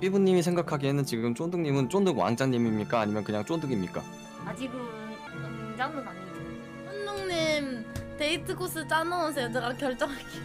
삐부님이 생각하기에는 지금 쫀득님은 쫀득 왕자님입니까? 아니면 그냥 쫀득입니까? 아직은 남자는 아니죠. 현동님 데이트 코스 짜놓으세요. 제가 결정할게요.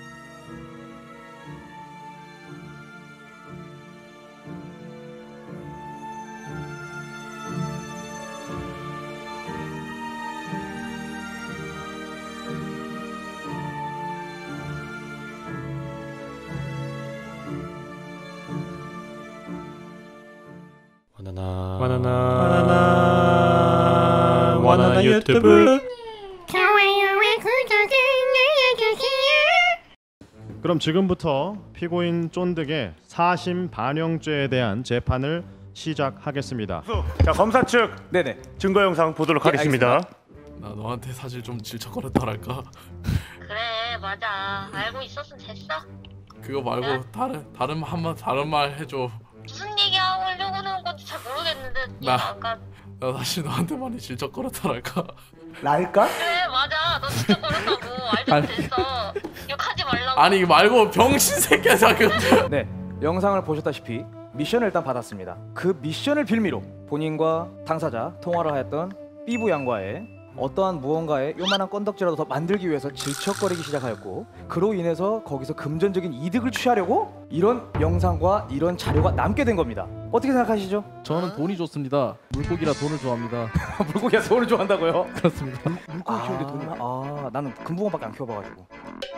바나나 유튜브. 좋아요와 구독을 눌러주세요. 그럼 지금부터 피고인 쫀득의 사심 반영죄에 대한 재판을 시작하겠습니다. 자, 검사 측 네네. 증거 영상 보도록 하겠습니다. 나 너한테 사실 좀 질척거렸다랄까. 그래 맞아. 알고 있었으면 됐어. 그거 말고 다른 말 해줘. 무슨 얘기하고 하려는 건지 잘 모르겠는데 아까 나 사실 너한테 많이 질척거렸다랄까. 날까? 그래 맞아. 너 진짜 그렇다고 알면 됐어. 욕하지 말라고. 아니 말고 병신 새끼야 자꾸. 네. 영상을 보셨다시피 미션을 일단 받았습니다. 그 미션을 빌미로 본인과 당사자 통화를 하였던 삐부 양과의 어떠한 무언가에 요만한 건덕지라도 더 만들기 위해서 질척거리기 시작하였고, 그로 인해서 거기서 금전적인 이득을 취하려고 이런 영상과 이런 자료가 남게 된 겁니다. 어떻게 생각하시죠? 저는 돈이 좋습니다. 물고기라 돈을 좋아합니다. 물고기가 돈을 좋아한다고요? 그렇습니다. 물고기 키우는데 돈이 나는 금붕어밖에 안 키워봐가지고.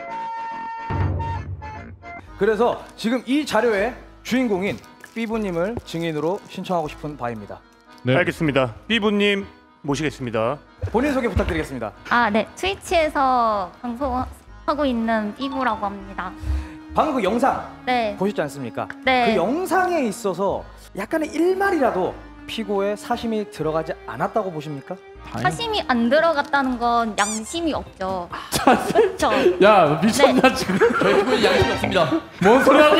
그래서 지금 이 자료의 주인공인 삐부님을 증인으로 신청하고 싶은 바입니다. 네. 알겠습니다. 삐부님 모시겠습니다. 본인 소개 부탁드리겠습니다. 네. 트위치에서 방송하고 있는 삐부라고 합니다. 방금 그 영상 네. 보셨지 않습니까? 네. 그 영상에 있어서 약간의 일말이라도 피고의 사심이 들어가지 않았다고 보십니까? 사심이 안 들어갔다는 건 양심이 없죠. 그렇죠. 야, 너 미쳤나 네. 지금? 저희 피고인 양심이 없습니다. 뭔 소리 하냐?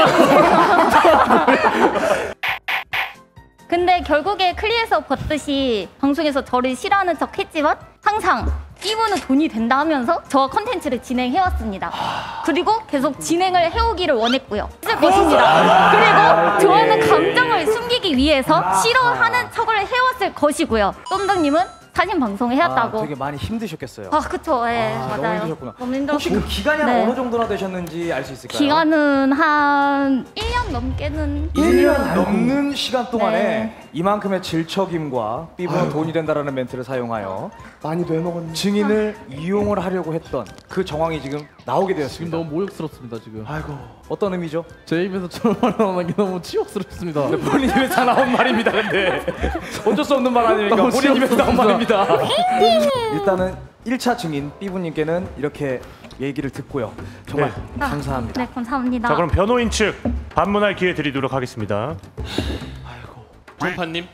근데 결국에 클리에서 봤듯이 방송에서 저를 싫어하는 척 했지만 항상 삐부는 돈이 된다 하면서 저와 컨텐츠를 진행해왔습니다. 그리고 계속 진행을 해오기를 원했고요. 했을 것입니다. 그리고 좋아하는 감정을 숨기기 위해서 싫어하는 척을 해왔을 것이고요. 쏨득님은 사진 방송을 해왔다고. 되게 많이 힘드셨겠어요. 그쵸. 예, 너무 맞아요. 힘드셨구나. 너무 힘들었고. 혹시 그 기간이 네. 어느 정도나 되셨는지 알 수 있을까요? 기간은 한 1년 넘게는 1년 넘는 시간 동안에 네. 이만큼의 질척임과 삐부는 돈이 된다라는 멘트를 사용하여 많이 되먹었네. 증인을 이용을 하려고 했던 그 정황이 지금 나오게 지금 되었습니다. 너무 모욕스럽습니다 지금. 아이고, 어떤 의미죠? 제 입에서 저런 말 나오는 게 너무 치욕스럽습니다. 본인 입에서 다 나온 말입니다. 근데 어쩔 수 없는 말 아닙니까? 너무 본인 입에서 나온 귀엽습니다. 말입니다. 일단은 1차 증인 삐부님께는 이렇게 얘기를 듣고요. 정말 감사합니다. 네, 감사합니다. 자, 그럼 변호인 측 반문할 기회 드리도록 하겠습니다. 종판님.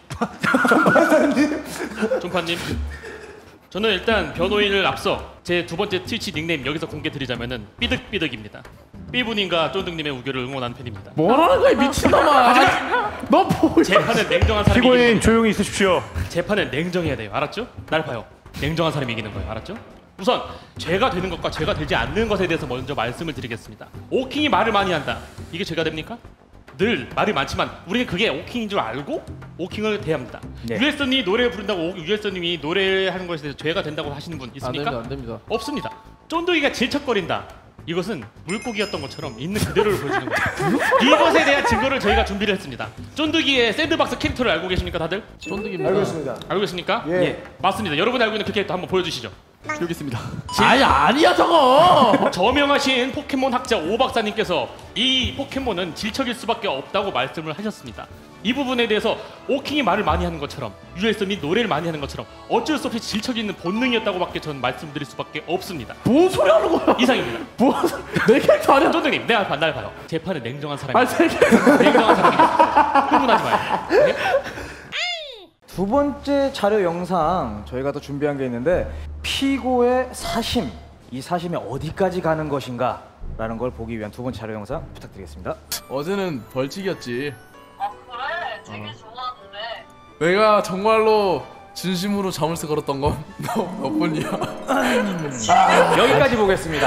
종판님. 저는 일단 변호인을 앞서 제 두 번째 트위치 닉네임 여기서 공개 드리자면은 삐득삐득입니다. 삐부님과 쫀득님의 우결을 응원한 편입니다. 뭐라는 거야 미친놈아. 너 뭐야? 재판은 냉정한 사람이 피고인 이기는 조용히 있으십시오. 거예요. 재판은 냉정해야 돼요. 알았죠? 날 봐요. 냉정한 사람이 이기는 거예요. 알았죠? 우선 죄가 되는 것과 죄가 되지 않는 것에 대해서 먼저 말씀을 드리겠습니다. 오킹이 말을 많이 한다. 이게 죄가 됩니까? 늘 말이 많지만 우리는 그게 오킹인 줄 알고 오킹을 대합니다. 네. 유엘서님이 노래 부른다고 유엘서님이 노래하는 것에 대해서 죄가 된다고 하시는 분 있습니까? 안 됩니다. 없습니다. 쫀득이가 질척거린다. 이것은 물고기였던 것처럼 있는 그대로를 보여주는 거예요. 이것에 대한 증거를 저희가 준비를 했습니다. 쫀득이의 샌드박스 캐릭터를 알고 계십니까 다들? 쫀득입니다. 알고 있습니다. 알고 있습니까? 예. 맞습니다. 여러분이 알고 있는 그 캐릭터 한번 보여주시죠. 여기 있습니다. 아니야 저거. 저명하신 포켓몬 학자 오 박사님께서 이 포켓몬은 질척일 수밖에 없다고 말씀을 하셨습니다. 이 부분에 대해서 오킹이 말을 많이 하는 것처럼 유엘선이 노래를 많이 하는 것처럼 어쩔 수 없이 질척이 있는 본능이었다고밖에 저는 말씀드릴 수밖에 없습니다. 뭔 소리 하는 거야? 이상입니다. 내 캐릭터 아니야? 쫀득님, 날 봐요. 재판에 냉정한 사람이 아니 내 캐릭터. 냉정한 사람이 흥분하지 마요. 네? 두 번째 자료 영상 저희가 또 준비한 게 있는데, 피고의 사심, 이 사심이 어디까지 가는 것인가 라는 걸 보기 위한 두 번째 자료 영상 부탁드리겠습니다. 어제는 벌칙이었지. 그래? 되게 좋아하는데. 내가 정말로 진심으로 잠을 새 걸었던 건 너뿐이야. 여기까지 보겠습니다.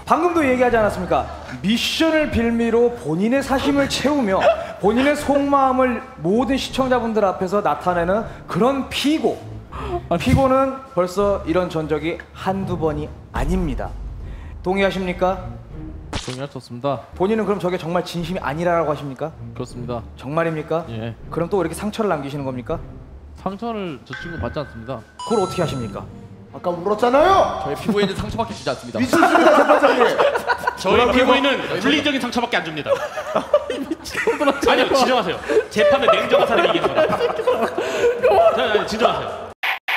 방금도 얘기하지 않았습니까? 미션을 빌미로 본인의 사심을 채우며 본인의 속마음을 모든 시청자분들 앞에서 나타내는 그런 피고. 피고는 벌써 이런 전적이 한두 번이 아닙니다. 동의하십니까? 동의할 수 없습니다. 본인은 그럼 저게 정말 진심이 아니라고 하십니까? 그렇습니다. 정말입니까? 예. 그럼 또 이렇게 상처를 남기시는 겁니까? 상처를 저 친구 받지 않습니다. 그걸 어떻게 하십니까? 아까 울었잖아요. 저희 피고인은 상처밖에 주지 않습니다. 미쳤습니다, 재판장님. 저희 피고인은 물리적인 상처밖에 안 줍니다. 아니요, 진정하세요. 재판은 냉정한 사람이 이기는 거다. 아니, 진정하세요.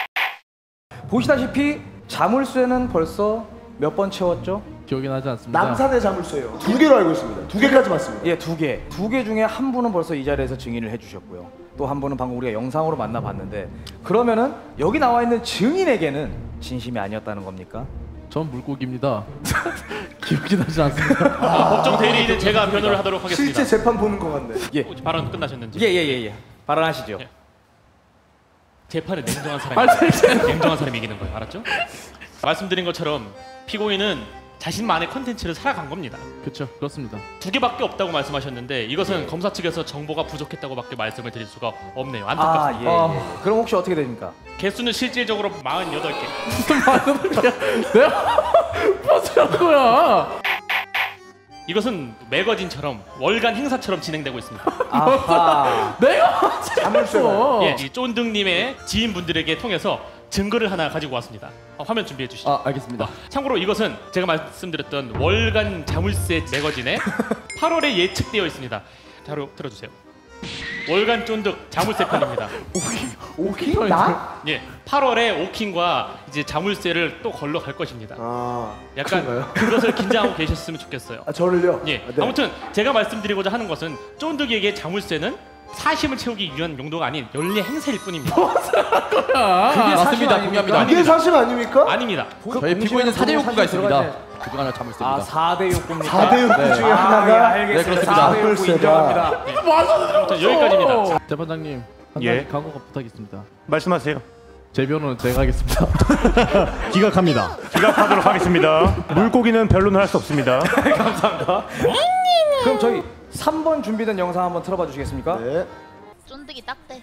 보시다시피 자물쇠는 벌써 몇 번 채웠죠? 기억이 나지 않습니다. 남산의 자물쇠요. 2개로 알고 있습니다. 2개까지 맞습니다. 예, 2개. 2개 중에 한 분은 벌써 이 자리에서 증인을 해주셨고요. 또 한 분은 방금 우리가 영상으로 만나봤는데 그러면은 여기 나와 있는 증인에게는 진심이 아니었다는 겁니까? 전 물고기입니다. 기억이 나지 않습니다. 법정 대리인은 제가 변호를 하도록 하겠습니다. 실제 재판 보는 것 같네. 예. 발언 끝나셨는지. 예. 발언하시죠. 예. 재판은 냉정한 사람이 이기는 거예요. 알았죠? 말씀드린 것처럼 피고인은 자신만의 컨텐츠를 살아간 겁니다. 그렇죠, 그렇습니다. 2개밖에 없다고 말씀하셨는데 이것은 검사 측에서 정보가 부족했다고밖에 말씀을 드릴 수가 없네요. 안타깝습니다. 그럼 혹시 어떻게 됩니까? 개수는 실질적으로 48개. 무슨 거야? 이것은 매거진처럼 월간 행사처럼 진행되고 있습니다. 아하. 내가 자물쇠요. 예, 이 쫀득님의 지인분들에게 통해서 증거를 하나 가지고 왔습니다. 화면 준비해 주시죠. 알겠습니다. 참고로 이것은 제가 말씀드렸던 월간 자물쇠 매거진에 8월에 예측되어 있습니다. 자료 들어주세요. 월간 쫀득 자물쇠 편입니다. 오킹? 나? 예, 8월에 오킹과 이제 자물쇠를 또 걸러 갈 것입니다. 아, 약간 그런가요? 그것을 긴장하고 계셨으면 좋겠어요. 아, 저를요? 예, 아, 네. 아무튼 제가 말씀드리고자 하는 것은 쫀득이에게 자물쇠는 사심을 채우기 위한 용도가 아닌 연례 행세일 뿐입니다. 그게 맞습니다. 동의합니다. 이게 사실 아닙니까? 아닙니다. 저희 피고인은 4대 욕구가 있습니다. 그중 하나 자물쇠입니다. 4대 욕구입니까? 4대 욕구 네. 중에 하나가 알겠습니다. 그렇습니다. 4대 욕구 인정합니다. 자, 여기까지입니다. 재판장님, 한 예. 가지 강호가 부탁있습니다. 말씀하세요. 제 변호는 제가 하겠습니다. 기각합니다. 기각하도록 하겠습니다. 물고기는 변론을 할 수 없습니다. 감사합니다. 그럼 저희 3번 준비된 영상 한번 틀어봐 주시겠습니까? 네. 쫀득이 딱대.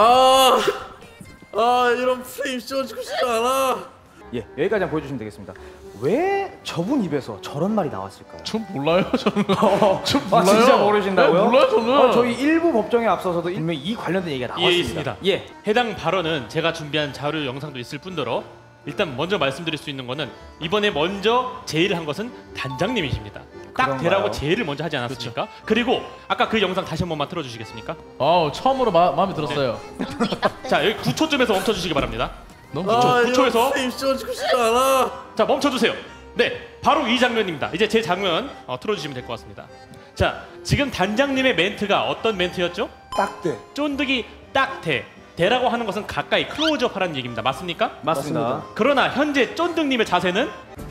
이런 프레임 씌워주고 싶지 않아. 예, 여기까지 한번 보여주시면 되겠습니다. 왜 저분 입에서 저런 말이 나왔을까요? 전 몰라요, 저는. 전 아, 몰라요. 진짜 모르신다고요? 네, 몰라요, 저는. 저희 일부 법정에 앞서서도 분명히 이 관련된 얘기가 나왔습니다. 예, 있습니다. 예. 해당 발언은 제가 준비한 자료 영상도 있을 뿐더러 일단 먼저 말씀드릴 수 있는 거는 이번에 먼저 제의를 한 것은 단장님이십니다. 딱 그런가요? 대라고 제의를 먼저 하지 않았습니까? 그리고 아까 그 영상 다시 한 번만 틀어주시겠습니까? 처음으로 마음에 들었어요. 쫀득이 딱대. 자, 여기 9초쯤에서 멈춰주시기 바랍니다. 너무 이런 9초에서 프레임 씌워주고 싶지 않아. 자, 멈춰주세요. 네, 바로 이 장면입니다. 이제 제 장면 틀어주시면 될 것 같습니다. 자, 지금 단장님의 멘트가 어떤 멘트였죠? 딱대. 쫀득이 딱 대. 대라고 하는 것은 가까이 클로즈업 하라는 얘기입니다. 맞습니까? 맞습니다. 그러나 현재 쫀득님의 자세는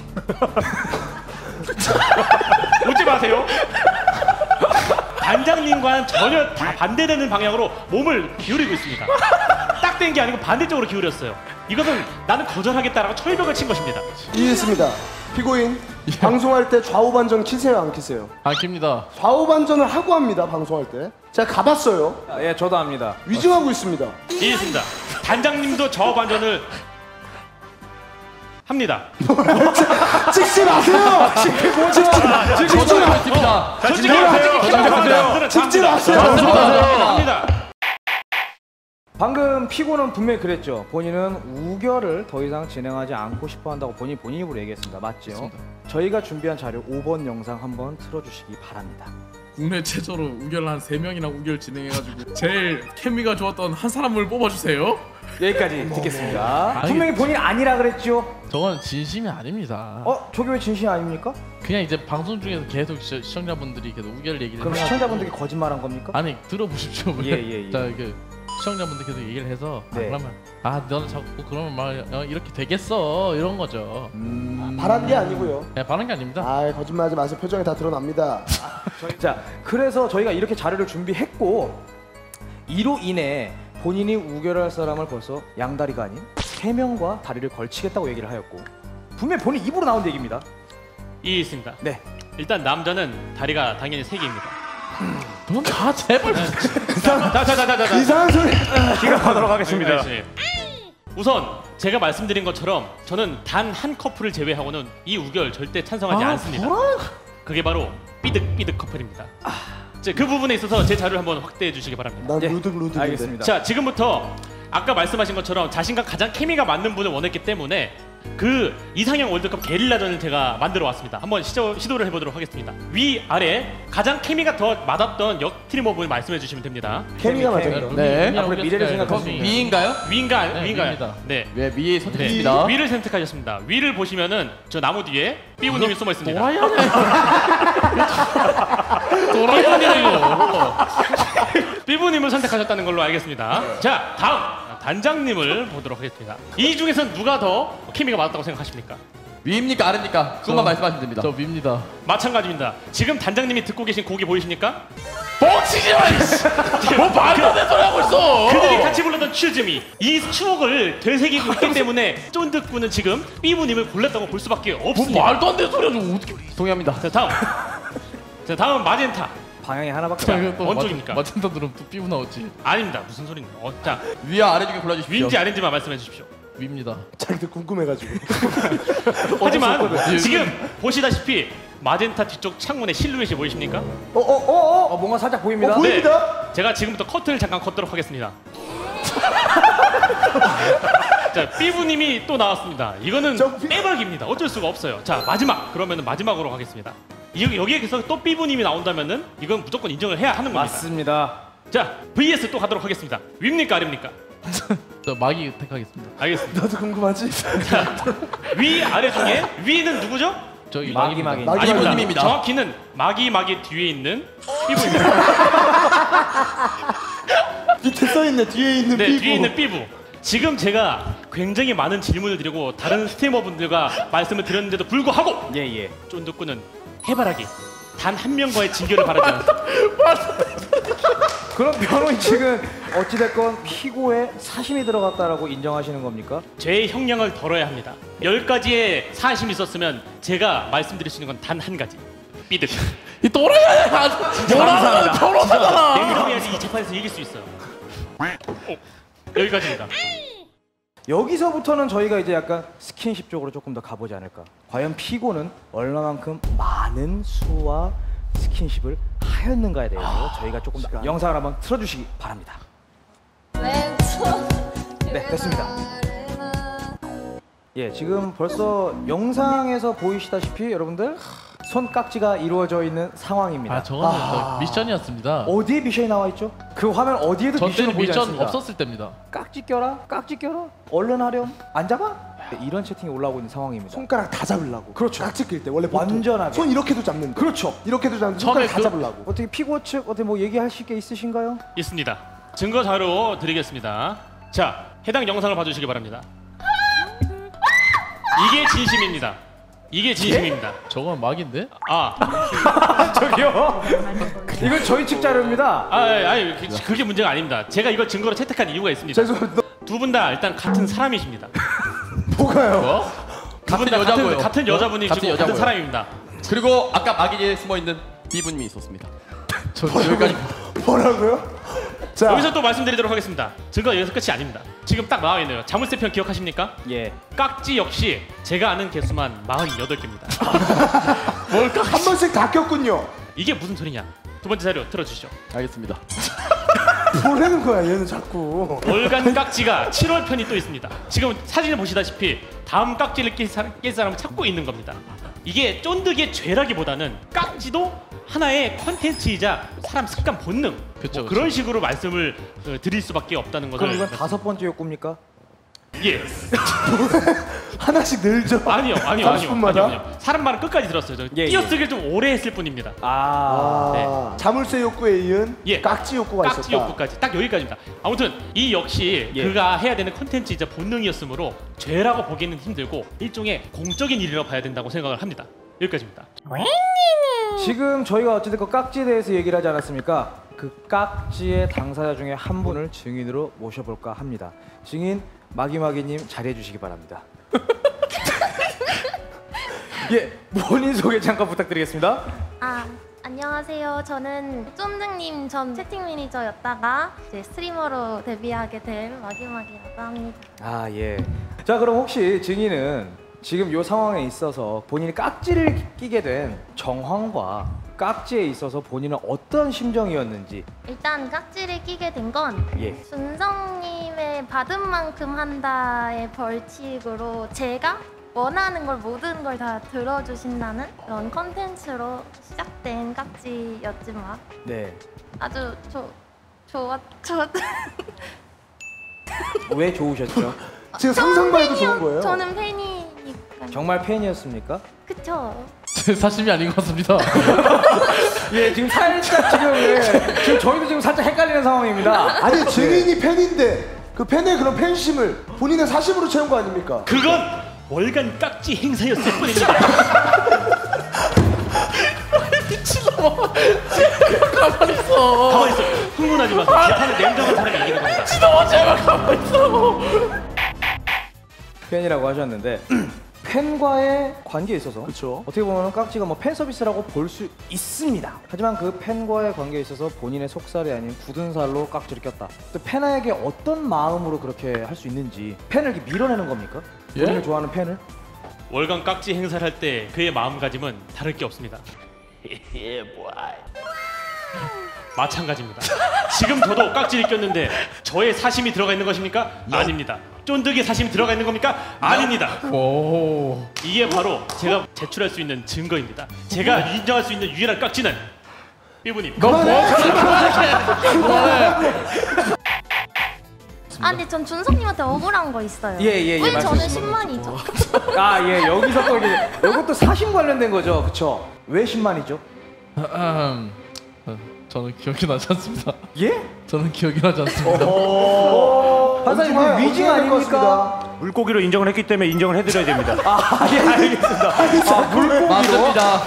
웃지 마세요. 단장님과는 전혀 다 반대되는 방향으로 몸을 기울이고 있습니다. 딱 된 게 아니고 반대쪽으로 기울였어요. 이것은 나는 거절하겠다라고 철벽을 친 것입니다. 이해했습니다. 피고인, 방송할 때 좌우 반전 키세요, 안 키세요? 안 킵니다. 좌우 반전을 하고 합니다, 방송할 때. 제가 가봤어요. 예, 저도 합니다. 위증하고 있습니다. 이해했습니다. 단장님도 저 반전을 합니다. 찍지 마세요! 찍지 마세요! 솔직히 말하세요. 찍지 마세요! 합니다. 방금 피고는 분명히 그랬죠. 본인은 우결을 더 이상 진행하지 않고 싶어 한다고 본인 입으로 얘기했습니다. 맞죠? 맞습니다. 저희가 준비한 자료 5번 영상 한번 틀어주시기 바랍니다. 국내 최초로 우결을 한 3명이나 우결 진행해가지고 제일 케미가 좋았던 한 사람을 뽑아주세요. 여기까지 듣겠습니다. 분명히 본인 아니라 그랬죠? 저건 진심이 아닙니다. 저게 왜 진심 아닙니까? 그냥 이제 방송 중에서 계속 시청자분들이 계속 우결 얘기를 그럼 해가지고- 시청자분들이 거짓말한 겁니까? 아니 들어보십시오. 예. 자 이게 시청자분들 계속 얘기를 해서 네. 그러면 너는 자꾸 그러면 막 이렇게 되겠어 이런 거죠. 바란 게 아니고요. 네, 바른 게 아닙니다. 아, 거짓말하지 마세요. 표정이 다 드러납니다. 자, 그래서 저희가 이렇게 자료를 준비했고 이로 인해 본인이 우결할 사람을 벌써 양다리가 아닌 3명과 다리를 걸치겠다고 얘기를 하였고 분명히 본인 입으로 나온 얘기입니다. 이 있습니다. 네. 일단 남자는 다리가 당연히 3개입니다. 넌다 제발. 자자자자자. 이상한 소리. 기각하도록 하겠습니다. 우선 제가 말씀드린 것처럼 저는 단 한 커플을 제외하고는 이 우결 절대 찬성하지 않습니다. 그게 바로 삐득 커플입니다. 자, 그 부분에 있어서 제 자료를 한번 확대해 주시기 바랍니다. 난 루드인데. 알겠습니다. 자, 지금부터 아까 말씀하신 것처럼 자신과 가장 케미가 맞는 분을 원했기 때문에 그 이상형 월드컵 게릴라전을 제가 만들어 왔습니다. 한번 시도를 해보도록 하겠습니다. 위 아래 가장 케미가 더 맞았던 역 트리머분을 말씀해 주시면 됩니다. 케미가 맞아요. 네. 앞으로 미래를 생각할 수 있는. 위인가요? 위인가요? 네, 위인가요? 위입니다. 네. 네, 위 선택했습니다. 위를 선택하셨습니다. 위를 보시면은 저 나무 뒤에 삐부님이 숨어 있습니다. 도라이야 이거. 삐부님을 선택하셨다는 걸로 알겠습니다. 자, 다음 단장님을 보도록 하겠습니다. 이 중에서 누가 더 케미가 맞았다고 생각하십니까? 위입니까 아래입니까? 그것만 말씀하시면 됩니다. 저 위입니다. 마찬가지입니다. 지금 단장님이 듣고 계신 곡이 보이십니까? 뻥치지 마! 뭐 말도 안 되는 소리 하고 있어! 그들이 같이 불렀던 추즈미. 이 추억을 되새기고 있기 때문에 쫀득군은 지금 삐부님을 골랐다고 볼 수밖에 뭐 없습니다. 말도 안 되는 소리야 좀 어떻게 동의합니다. 자, 다음 마젠타. 방향이 하나밖에 안 어느 쪽입니까? 마젠타 들으면 또 삐부 나오지. 아닙니다. 무슨 소리입니까? 자, 위와 아래 중에 골라주십시오. 위인지 아닌지만 말씀해 주십시오. 위입니다. 자기들 궁금해가지고. 하지만 지금 보시다시피 마젠타 뒤쪽 창문에 실루엣이 보이십니까? 뭔가 살짝 보입니다. 보입니다. 제가 지금부터 커튼을 잠깐 걷도록 하겠습니다. 자, 삐부님이 또 나왔습니다. 이거는 빼박입니다. 어쩔 수가 없어요. 자, 마지막. 그러면 마지막으로 가겠습니다. 여기에서 또 삐부님이 나온다면은 이건 무조건 인정을 해야 하는 겁니다. 맞습니다. 자, VS 또 가도록 하겠습니다. 위입니까 아래입니까? 저 마기 택하겠습니다. 알겠습니다. 나도 궁금하지. 위 아래 중에 위는 누구죠? 저기 마기. 마기님입니다. 정확히는 마기 뒤에 있는 삐부입니다. 밑에 써있네. 뒤에 있는 네, 삐부. 뒤에 있는 삐부. 지금 제가 굉장히 많은 질문을 드리고 다른 스트리머분들과 말씀을 드렸는데도 불구하고 예. 쫀득군은 해바라기 단 한 명과의 진결을 바라지 않았습니다. 그럼 변호인 측은 어찌됐건 피고에 사심이 들어갔다라고 인정하시는 겁니까? 죄의 형량을 덜어야 합니다. 10가지의 사심이 있었으면 제가 말씀드릴 수 있는 건 단 한 가지. 삐득. 이 또라이야! 뭐라는 변호사잖아! 냉정해야지 이 재판에서 이길 수 있어요. 여기까지입니다. 여기서부터는 저희가 이제 약간 스킨십 쪽으로 조금 더 가보지 않을까. 과연 피고는 얼마만큼 많은 수와 스킨십을 하였는가에 대해서 저희가 조금 더 영상을 한번 틀어주시기 바랍니다. 네, 됐습니다. 예, 지금 벌써 영상에서 보이시다시피 여러분들 손깍지가 이루어져 있는 상황입니다. 저거는 저 미션이었습니다. 어디에 미션이 나와 있죠? 그 화면 어디에도 전 미션을 때는 보이지 미션 않습니다. 없었을 때입니다. 깍지 껴라, 얼른 하렴, 안 잡아? 네, 이런 채팅이 올라오고 있는 상황입니다. 손가락 다 잡으려고. 그렇죠. 깍지 낄 때 원래 보통 완전하게. 손 이렇게도 잡는데. 그렇죠. 이렇게도 잡는데 처음에 손가락 다 잡으려고. 어떻게 피고 측 어떻게 뭐 얘기하실 게 있으신가요? 있습니다. 증거 자료 드리겠습니다. 자, 해당 영상을 봐주시기 바랍니다. 이게 진심입니다. 이게 진심입니다. 저건 막인데? 저기요. 이건 저희 측 자료입니다. 아니 그게 문제가 아닙니다. 제가 이걸 증거로 채택한 이유가 있습니다. 죄송합니다. 두 분 다 일단 같은 사람이십니다. 뭐가요? 뭐? 두 분 다 여자고요. 같은 여자분이 같은 지금 같은 여자고요. 사람입니다. 그리고 아까 마기에 숨어있는 B분님이 있었습니다. 저 여기까지. 뭐라고요? 자, 여기서 또 말씀드리도록 하겠습니다. 증거 여기서 끝이 아닙니다. 지금 딱 나와 있네요. 자물쇠편 기억하십니까? 예. 깍지 역시 제가 아는 개수만 48개입니다. 한 번씩 다 꼈군요. 이게 무슨 소리냐? 두 번째 자료 틀어주시죠. 알겠습니다. 뭐라는 거야 얘는 자꾸. 월간 깍지가 7월 편이 또 있습니다. 지금 사진을 보시다시피 다음 깍지를 낄 사람을 찾고 있는 겁니다. 이게 쫀득의 죄라기보다는 깍지도 하나의 컨텐츠이자 사람 습관 본능 그쵸, 뭐 그런 식으로 말씀을 드릴 수밖에 없다는 것을. 그럼 이건 5번째 욕구입니까? 예. 하나씩 늘죠. 아니요. 30분마다? 사람 말은 끝까지 들었어요. 저 예. 띄어쓰기를 좀 오래 했을 뿐입니다. 자물쇠 욕구에 이은 예. 깍지 욕구가 깍지 있었다. 욕구까지 딱 여기까지입니다. 아무튼 이 역시 예. 그가 해야 되는 콘텐츠이자 본능이었으므로 죄라고 보기는 힘들고 일종의 공적인 일이라고 봐야 된다고 생각을 합니다. 여기까지입니다. 지금 저희가 어찌됐건 깍지에 대해서 얘기를 하지 않았습니까? 그 깍지의 당사자 중에 한 분을 증인으로 모셔볼까 합니다. 증인 마기마기님 자리해 주시기 바랍니다. 예, 본인 소개 잠깐 부탁드리겠습니다. 안녕하세요. 저는 쫀득님 전 채팅 매니저였다가 이제 스트리머로 데뷔하게 된 마기마기라고 합니다. 아, 예. 자, 그럼 혹시 증인은 지금 이 상황에 있어서 본인이 깍지를 끼게 된 정황과 깍지에 있어서 본인은 어떤 심정이었는지. 일단 깍지를 끼게 된 건 예. 준성님의 받은 만큼 한다의 벌칙으로 제가 원하는 걸 모든 걸 다 들어주신다는 그런 컨텐츠로 시작된 깍지였지만 네. 아주 왜 좋으셨죠? 지금 상상만 해도 좋은 거예요. 저는 팬이니까. 정말 팬이었습니까? 그쵸. 사심이 아닌 것 같습니다. 예, 지금 살짝 지금 저희도 지금 살짝 헷갈리는 상황입니다. 아니 증인이 팬인데 그 팬의 그런 팬심을 본인의 사심으로 채운 거 아닙니까? 그건 월간 깍지 행사였을 뿐입니다. 미친놈아. 가만히 있어. 가만히 있어. 흥분하지 마세요. 재판은 냉정한 사람이 이기는 겁니다. 미친놈아 제발 가만히 있어. 팬이라고 하셨는데 팬과의 관계에 있어서 그쵸. 어떻게 보면 깍지가 뭐 팬 서비스라고 볼 수 있습니다. 하지만 그 팬과의 관계에 있어서 본인의 속살이 아닌 굳은 살로 깍지를 꼈다. 또 팬에게 어떤 마음으로 그렇게 할 수 있는지. 팬을 이렇게 밀어내는 겁니까? 예? 본인을 좋아하는 팬을? 월간 깍지 행사를 할 때 그의 마음가짐은 다를 게 없습니다. 마찬가지입니다. 지금 저도 깍지를 꼈는데 저의 사심이 들어가 있는 것입니까? 아닙니다. 쫀득이의 사심이 들어가 있는 겁니까? 아닙니다. 오. 이게 바로 제가 제출할 수 있는 증거입니다. 제가 인정할 수 있는 유일한 깍지는 삐부님. 너 뭐야? 근데 전 준성님한테 억울한 거 있어요. 예, 왜 저는 말씀하시죠. 10만이죠? 아, 예, 여기서 또 이것도 사심 관련된 거죠, 그쵸? 왜 10만이죠? 저는 기억이 나지 않습니다. 예? 저는 기억이 나지 않습니다. 판사님 그 위증 아닙니까? 물고기로 인정을 했기 때문에 인정을 해드려야 됩니다. 아, 예, 알겠습니다. 물고기로. 맞습니다.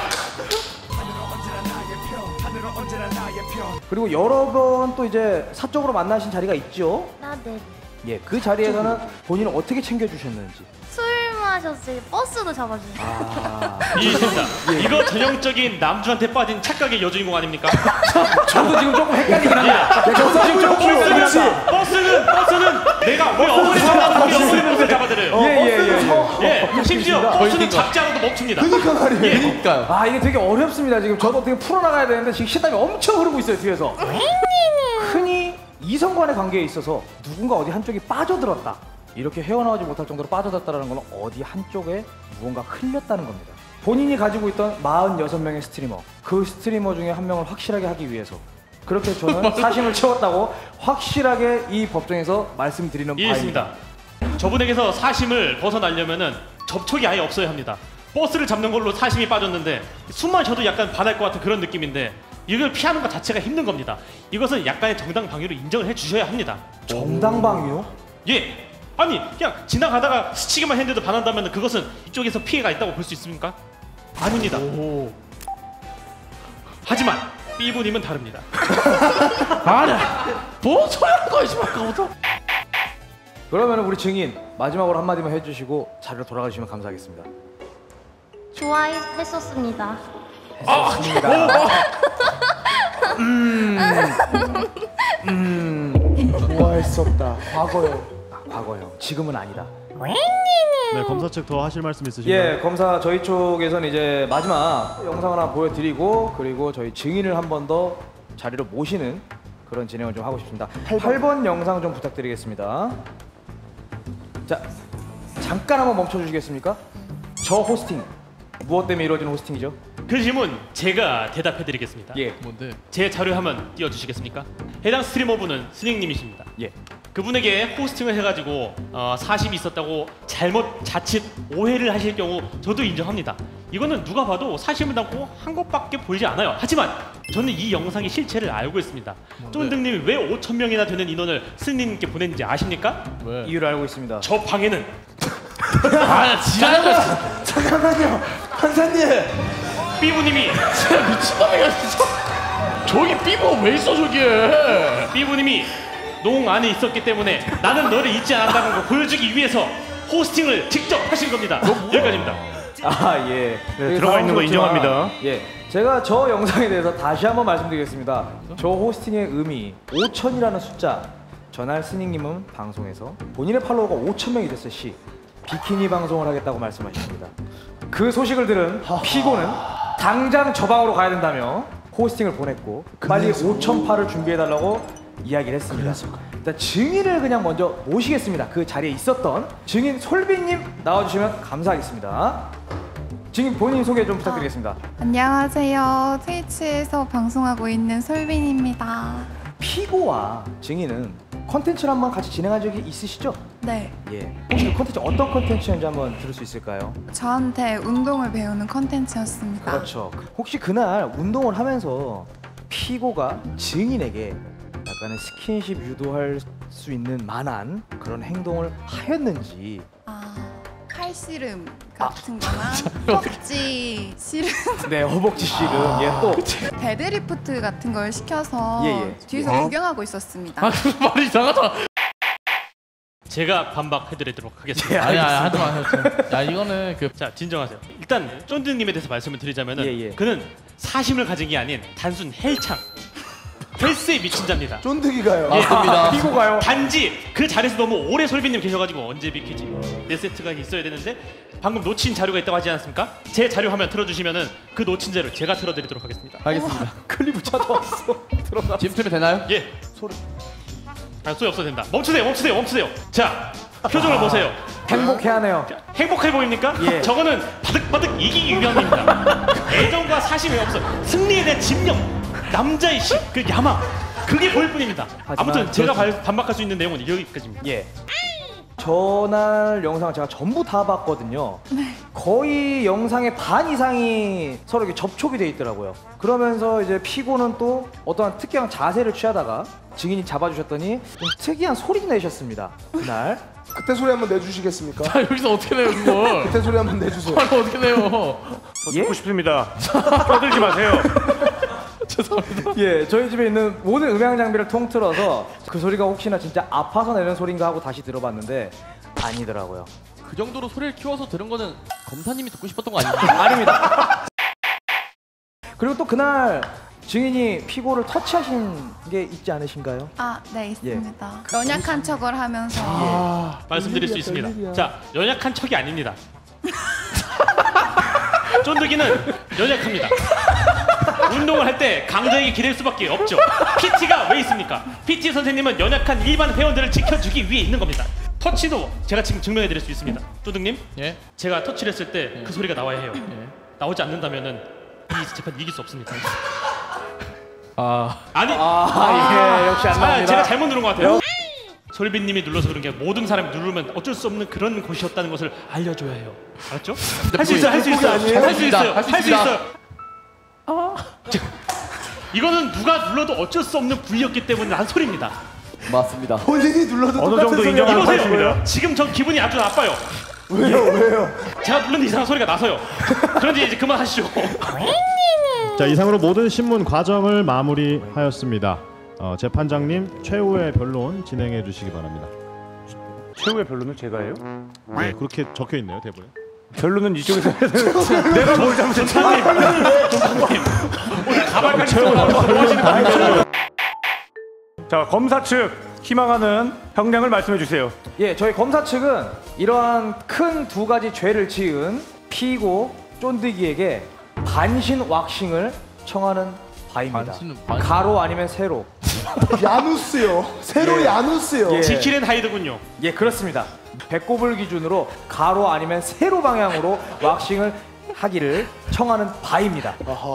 그리고 여러 번 또 이제 사적으로 만나신 자리가 있죠? 네. 예, 그 자리에서는 본인을 어떻게 챙겨주셨는지. 술 마셨을 때 버스도 잡아주세요. 이해됩니다. 이거 전형적인 남주한테 빠진 착각의 여주인공 아닙니까? 저도 지금 조금 헷갈리긴 합니다. 버스는 내가 왜 어머니 전화하는 우리 어머니 버스 잡아드려요. 예, 심지어 버스는 잡지 않아도 멈춥니다. 그러니까 말이에요. 그러니까. 아, 이게 되게 어렵습니다. 지금 저도 되게 풀어나가야 되는데 지금 시땀이 엄청 흐르고 있어요, 뒤에서. 흔히 이성 간의 관계에 있어서 누군가 어디 한쪽이 빠져들었다. 이렇게 헤어나오지 못할 정도로 빠져들었다는 건 어디 한쪽에 무언가 흘렸다는 겁니다. 본인이 가지고 있던 46명의 스트리머, 그 스트리머 중에 한 명을 확실하게 하기 위해서 그렇게 저는 사심을 채웠다고 확실하게 이 법정에서 말씀드리는 이해했습니다. 바입니다. 저분에게서 사심을 벗어나려면은 접촉이 아예 없어야 합니다. 버스를 잡는 걸로 사심이 빠졌는데 숨만 쉬어도 약간 반할 것 같은 그런 느낌인데 이걸 피하는 것 자체가 힘든 겁니다. 이것은 약간의 정당방위로 인정을 해주셔야 합니다. 정당방위요? 예. 아니 그냥 지나가다가 스치기만 했는데도 반한다면 그것은 이쪽에서 피해가 있다고 볼 수 있습니까? 아닙니다. 하지만 삐부님은 다릅니다. 아니, 뭔 소리 하는 거야, 지금 아까부터. 그러면 우리 증인 마지막으로 한마디만 해주시고 자리로 돌아가시면 감사하겠습니다. 좋아했었습니다. 좋아했었다. 과거요. 과거요. 지금은 아니다. 네, 검사 측 더 하실 말씀 있으신가요? 예, 검사 저희 쪽에서는 이제 마지막 영상을 하나 보여드리고 그리고 저희 증인을 한 번 더 자리로 모시는 그런 진행을 좀 하고 싶습니다. 8번 영상 좀 부탁드리겠습니다. 자, 잠깐 한번 멈춰주시겠습니까? 저 호스팅 무엇 때문에 이루어지는 호스팅이죠? 그 질문 제가 대답해드리겠습니다. 예, 뭔데? 제 자료 한번 띄워주시겠습니까? 해당 스트리머분은 스닝님이십니다. 예. 그분에게 호스팅을 해가지고 사심이 있었다고 자칫 오해를 하실 경우 저도 인정합니다. 이거는 누가 봐도 사심을 담고 한 것밖에 보이지 않아요. 하지만 저는 이 영상의 실체를 알고 있습니다. 쫀득님이 왜 5,000명이나 되는 인원을 스닝님께 보냈는지 아십니까? 왜? 이유를 알고 있습니다. 저 방에는 잠깐만요. 판사님. 삐부님이 진짜 미친놈이야, 진짜. 저기 삐버 왜 있어, 저기에? 삐부님이 농 안에 있었기 때문에 나는 너를 잊지 않았다는 걸 보여주기 위해서 호스팅을 직접 하신 겁니다. 여기까지입니다. 예. 네, 들어가 있는 거 인정합니다. 예. 제가 저 영상에 대해서 다시 한번 말씀드리겠습니다. 저 호스팅의 의미 5천이라는 숫자. 전할 스닝님은 방송에서 본인의 팔로워가 5,000명이 됐을 시 비키니 방송을 하겠다고 말씀하셨습니다. 그 소식을 들은 피고는 당장 저 방으로 가야 된다며 호스팅을 보냈고 빨리 5,000파를 준비해달라고 이야기를 했습니다. 일단 증인을 그냥 먼저 모시겠습니다. 그 자리에 있었던 증인 솔비님 나와주시면 감사하겠습니다. 증인 본인 소개 좀 부탁드리겠습니다. 안녕하세요. 트위치에서 방송하고 있는 솔빈입니다. 피고와 증인은 컨텐츠를 한번 같이 진행한 적이 있으시죠? 네. 예. 혹시 그 컨텐츠 어떤 컨텐츠인지 한번 들을 수 있을까요? 저한테 운동을 배우는 컨텐츠였습니다. 그렇죠. 혹시 그날 운동을 하면서 피고가 증인에게 약간의 스킨십 유도할 수 있는 만한 그런 행동을 하였는지. 팔씨름 같은 거나 허벅지 씨름. 네, 허벅지 씨름. 예, 또 데드리프트 같은 걸 시켜서 뒤에서 구경하고 있었습니다. 말이 이상하다. 제가 반박해드리도록 하겠습니다. 아니 하지 마세요. 야 이거는 자 진정하세요. 일단 쫀드님에 대해서 말씀을 드리자면은 그는 사심을 가진 게 아닌 단순 헬창. 헬스에 미친 자입니다. 쫀득이가요. 맞습니다. 피고가요. 단지 그 자리에서 너무 오래 솔비님 계셔가지고 언제 비키지? 네 세트가 있어야 되는데 방금 놓친 자료가 있다고 하지 않았습니까? 제 자료 화면 틀어주시면은 그 놓친 자료 제가 틀어드리도록 하겠습니다. 알겠습니다. 클리프 찾아왔어. 들어가. 지금 틀면 되나요? 예. 소리. 소리 없어도 된다. 멈추세요. 자, 표정을 보세요. 행복해하네요. 행복해 보입니까? 예. 저거는 바득바득 이기기 위함입니다. 애정과 사심이 없어. 승리에 대한 집념. 남자의 심, 그 야망. 그게 보일 뿐입니다. 아무튼 제가 반박할 수 있는 내용은 여기까지입니다. 예. 전날 영상을 제가 전부 다 봤거든요. 거의 영상의 반 이상이 서로 이렇게 접촉이 돼 있더라고요. 그러면서 이제 피고는 또 어떠한 특이한 자세를 취하다가 증인이 잡아주셨더니 좀 특이한 소리도 내셨습니다. 그날. 그때 소리 한번 내주시겠습니까? 자 여기서 어떻게 내요 그걸? 그때 소리 한번 내주세요. 어떻게 내요? 더 듣고 싶습니다. 떠들지 마세요. 죄송합니다. 예, 저희 집에 있는 모든 음향 장비를 통틀어서 그 소리가 혹시나 진짜 아파서 내는 소린가 하고 다시 들어봤는데 아니더라고요. 그 정도로 소리를 키워서 들은 거는 검사님이 듣고 싶었던 거 아닙니까? 아닙니다. 그리고 또 그날 증인이 피고를 터치하신 게 있지 않으신가요? 네 있습니다. 연약한 척을 하면서 말씀드릴 수 있습니다. 자, 연약한 척이 아닙니다. 쫀득이는 연약합니다. 운동을 할 때 강자에게 기댈 수밖에 없죠. PT가 왜 있습니까? PT 선생님은 연약한 일반 회원들을 지켜주기 위해 있는 겁니다. 터치도 제가 지금 증명해드릴 수 있습니다. 쫀득님, 예? 제가 터치를 했을 때 그 소리가 나와야 해요. 나오지 않는다면은 이 재판 이길 수 없습니다. 아니, 예, 역시 안 나옵니다. 제가 잘못 누른 것 같아요. 솔비님이 눌러서 그런 게 모든 사람이 누르면 어쩔 수 없는 그런 곳이었다는 것을 알려줘야 해요. 알았죠? 할 수 있어요, 할 수 있어요. 이거는 누가 눌러도 어쩔 수 없는 부위였기 때문에 난 소리입니다. 맞습니다. 본인이 눌러도 어느 똑같은 정도 소리 인정하고 하는 있습니다. 거예요? 지금 전 기분이 아주 나빠요. 왜요? 제가 눌렀는데 이상한 소리가 나서요. 그런데 이제 그만하시죠. 자, 이상으로 모든 신문 과정을 마무리하였습니다. 재판장님 최후의 변론 진행해 주시기 바랍니다. 최후의 변론은 제가 해요? 네, 그렇게 적혀 있네요 대본에. 변론은 이쪽에서 해야 되는. 내가 뭘 잘못했지? 오늘 가발까지 자, 검사 측 희망하는 형량을 말씀해 주세요. 예, 저희 검사 측은 이러한 큰 두 가지 죄를 지은 피고 쫀득이에게 반신 왁싱을 청하는 바입니다. 가로 아니면 세로. 야누스요. 세로 야누스요. 예. 지킬앤 하이드군요. 예, 그렇습니다. 배꼽을 기준으로 가로 아니면 세로 방향으로 왁싱을 하기를 청하는 바입니다.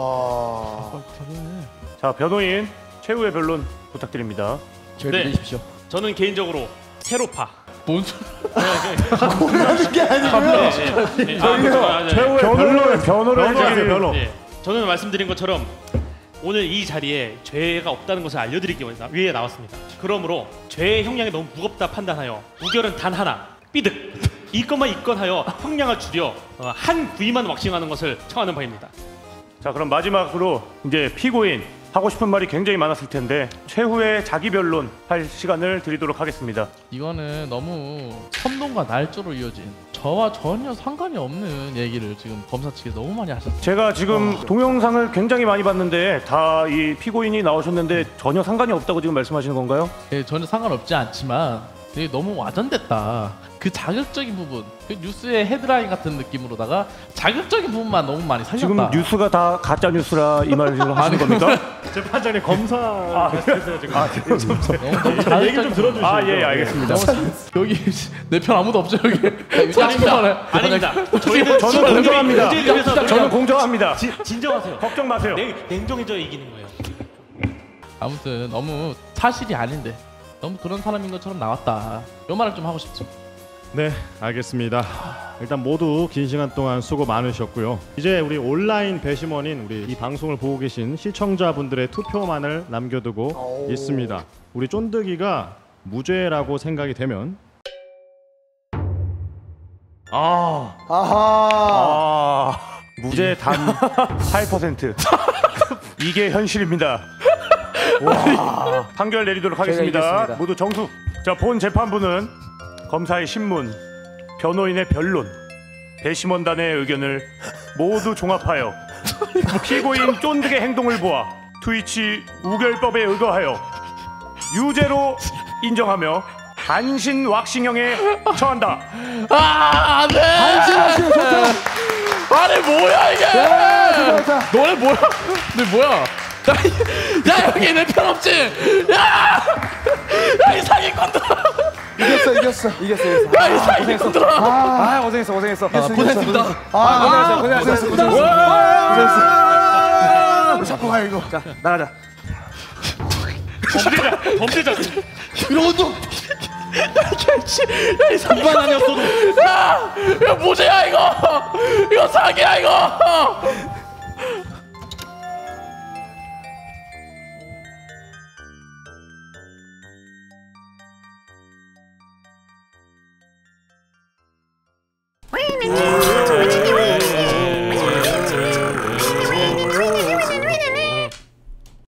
자, 변호인 최후의 변론 부탁드립니다. 네, 저는 개인적으로 세로파. 뭔 소리? 고민하는 게 아니고요. 최후의 변호를 해주세요. 변호. 네, 저는 말씀드린 것처럼 오늘 이 자리에 죄가 없다는 것을 알려드리기 위해 나왔습니다. 그러므로 죄의 형량이 너무 무겁다 판단하여 무결은 단 하나, 삐득 이것만 입건하여 형량을 줄여 한 부위만 왁싱하는 것을 청하는 바입니다. 자, 그럼 마지막으로 이제 피고인 하고 싶은 말이 굉장히 많았을 텐데 최후의 자기 변론 할 시간을 드리도록 하겠습니다. 이거는 너무 선동과 날조로 이어진 저와 전혀 상관이 없는 얘기를 지금 검사 측에서 너무 많이 하셨어요. 제가 지금 동영상을 굉장히 많이 봤는데 다 이 피고인이 나오셨는데 전혀 상관이 없다고 지금 말씀하시는 건가요? 네, 전혀 상관없지 않지만 되게 너무 와전됐다. 그 자극적인 부분, 그 뉴스의 헤드라인 같은 느낌으로다가 자극적인 부분만 너무 많이 살렸다. 지금 뉴스가 다 가짜 뉴스라 이 말을 지금 하시는 겁니까? 재판장님 검사 됐어요 지금. 너무 얘기 좀 들어주시죠. 아, 예, 알겠습니다. 여기 내 편 아무도 없죠 여기. 아닙니다. 저는 공정합니다. 그래서 저는 공정합니다. 진정하세요. 걱정 마세요. 냉정해져 이기는 거예요. 아무튼 너무 사실이 아닌데 너무 그런 사람인 것처럼 나왔다. 요 말을 좀 하고 싶죠. 네, 알겠습니다. 일단 모두 긴 시간 동안 수고 많으셨고요. 이제 우리 온라인 배심원인 우리 이 방송을 보고 계신 시청자분들의 투표만을 남겨두고 있습니다. 우리 쫀득이가 무죄라고 생각이 되면 무죄 단 8%. 이게 현실입니다. 와, 판결 내리도록 하겠습니다. 모두 정수. 자, 본 재판부는 검사의 신문, 변호인의 변론, 배심원단의 의견을 모두 종합하여 피고인 쫀득의 행동을 보아 트위치 우결법에 의거하여 유죄로 인정하며 단신 왁싱형에 처한다. 안 돼! 당신 하시는 좋다. 아니 뭐야 이게? 너네 뭐야? 너 뭐야? 야 여기 내 편 없지? 야 이 사기꾼들아! 이겼어. 야 이 사기꾼들아! 고생했어. 고생했습니다. 고생했어. 자꾸 가 이거. 자, 나가자. 범죄자. 이런 것도 야이 사기꾼 아니었어도 야 이거 무죄야 이거 사기야 이거